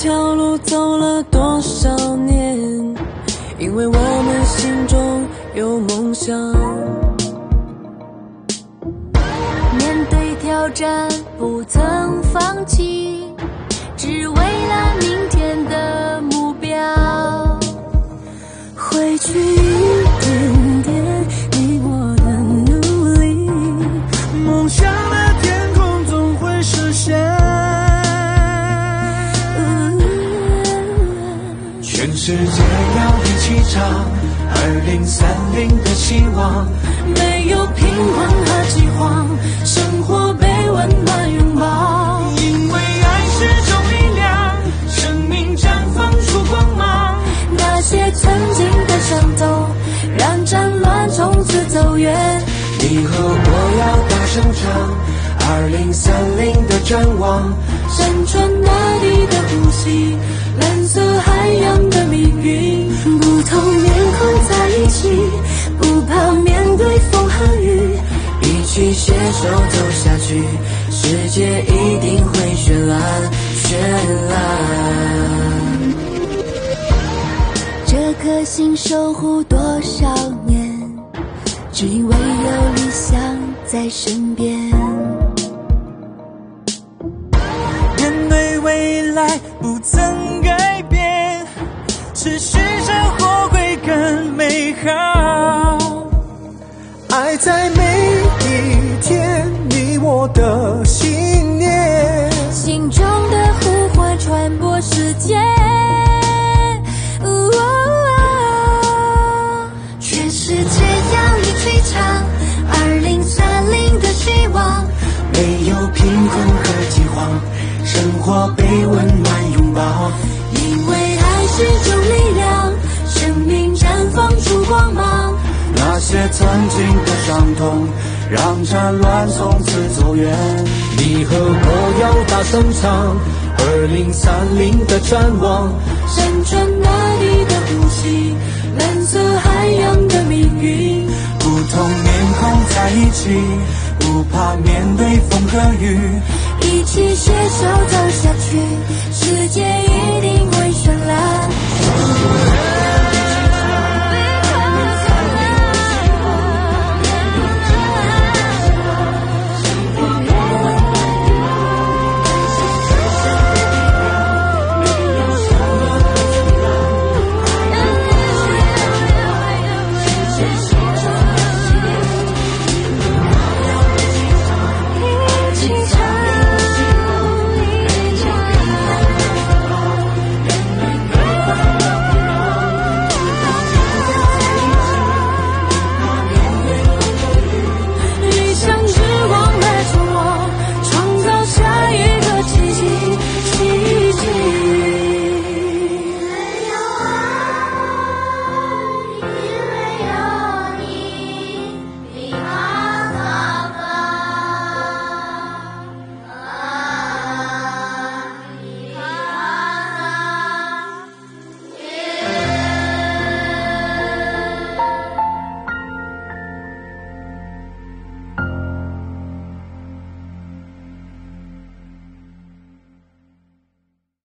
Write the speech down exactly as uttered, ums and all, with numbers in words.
条路走了多少年，因为我们心中有梦想。 面对挑战不曾放弃，只为了明天的目标。 汇聚一点点你我的努力，梦想的天空总会实现。 全世界要一起唱二零三零的希望， 没有贫困和饥荒，生活被温暖拥抱。 因为爱是种力量，生命绽放出光芒。 那些曾经的伤痛，让战乱从此走远。 你和我要大声唱二零三零的展望， 山川大地的呼吸，蓝色海洋的命运。 不同面孔在一起，不怕面对风和雨， 一起携手走下去，世界一定会绚烂绚烂。 这颗心守护多少年，只因为有理想在身边。 面对未来不曾改变，持续生活会更美好。爱在每一天，你我的信念， 心中的呼唤传播世界。全世界要一起唱二零三零的希望， 没有贫困和饥荒，生活被温暖拥抱。 因为爱是种力量，生命绽放出光芒。 那些曾经的伤痛，让战乱从此走远。你和我要大声唱二零三零的展望， 山川大地的呼吸，蓝色海洋的命运。 不同面孔在一起，不怕面对风和雨， 一起携手走下去，世界一定会绚烂。